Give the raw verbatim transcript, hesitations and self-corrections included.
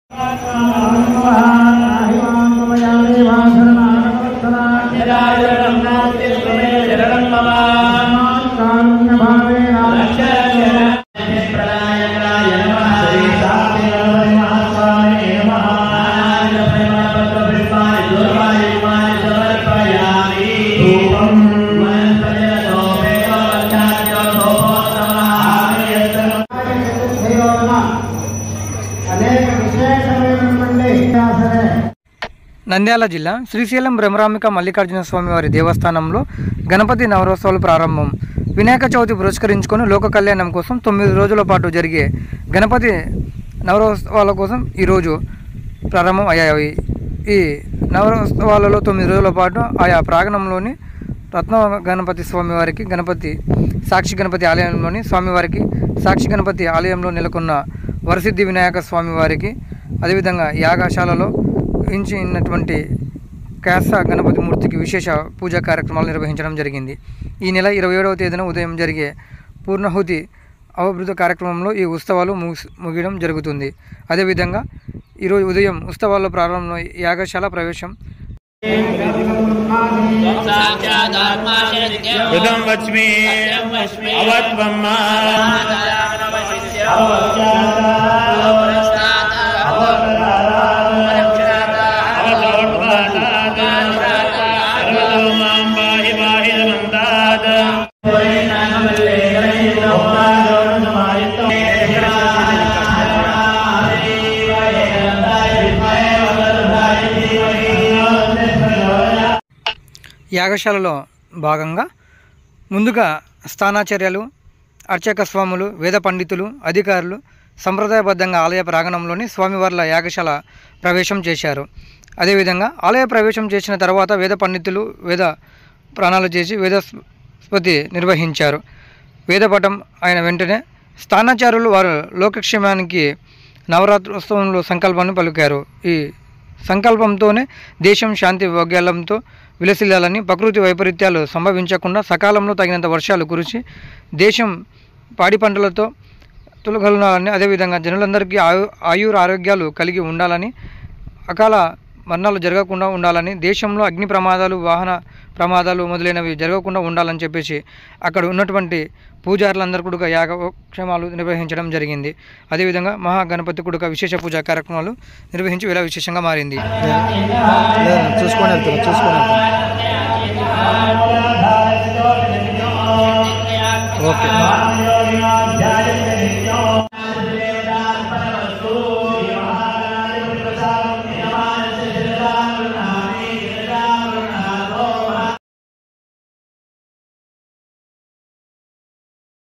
నంద్యాల జిల్లా శ్రీశైలం బ్రహ్మరాంబిక మల్లికార్జున స్వామి వారి దేవస్థానంలో గణపతి నవరోత్సవాలు ప్రారంభం. వినాయక చవితి పురస్కరించుకొని లోక కళ్యాణం కోసం తొమ్మిది రోజుల పాటు జరిగే గణపతి నవరోత్సవాల కోసం ఈరోజు ప్రారంభం అయ్యాయి. ఈ నవరోత్సవాలలో తొమ్మిది రోజుల పాటు ఆయా ప్రాంగణంలోని రత్న గణపతి స్వామివారికి, గణపతి సాక్షి గణపతి ఆలయంలోని స్వామివారికి, సాక్షి గణపతి ఆలయంలో నెలకొన్న వరసిద్ధి వినాయక స్వామివారికి, అదేవిధంగా యాగశాలలో ఉంచినటువంటి కాస గణపతి మూర్తికి విశేష పూజా కార్యక్రమాలు నిర్వహించడం జరిగింది. ఈ నెల ఇరవై ఏడవ తేదీన ఉదయం జరిగే పూర్ణాహుతి అవభృత కార్యక్రమంలో ఈ ఉత్సవాలు ముగియడం జరుగుతుంది. అదేవిధంగా ఈరోజు ఉదయం ఉత్సవాల్లో ప్రారంభంలో యాగశాల ప్రవేశం యాగశాలలో భాగంగా ముందుగా స్థానాచార్యులు, అర్చక స్వాములు, వేద పండితులు, అధికారులు సంప్రదాయబద్ధంగా ఆలయ ప్రాంగణంలోని స్వామివార్ల యాగశాల ప్రవేశం చేశారు. అదేవిధంగా ఆలయ ప్రవేశం చేసిన తర్వాత వేద పండితులు వేద ప్రాణాలు చేసి వేదస్పతి నిర్వహించారు. వేదపఠం అయిన వెంటనే స్థానాచార్యులు వారు లోకక్షేమానికి నవరాత్రోత్సవంలో సంకల్పాన్ని పలికారు. ఈ సంకల్పంతోనే దేశం శాంతి భోగ్యాలంతో విలసిల్లాలని, ప్రకృతి వైపరీత్యాలు సంభవించకుండా సకాలంలో తగినంత వర్షాలు కురిసి దేశం పాడి పంటలతో తులగలనాలని, అదేవిధంగా జనులందరికీ ఆయు ఆయుర ఆరోగ్యాలు కలిగి ఉండాలని, అకాల మరణాలు జరగకుండా ఉండాలని, దేశంలో అగ్ని ప్రమాదాలు, వాహన ప్రమాదాలు మొదలైనవి జరగకుండా ఉండాలని చెప్పేసి అక్కడ ఉన్నటువంటి పూజారులందరూ కూడా యాగక్షేమాలు నిర్వహించడం జరిగింది. అదేవిధంగా మహాగణపతి కూడా విశేష పూజా కార్యక్రమాలు నిర్వహించి వేళ విశేషంగా మారింది. చూసుకొని చూసుకొని ఓకే.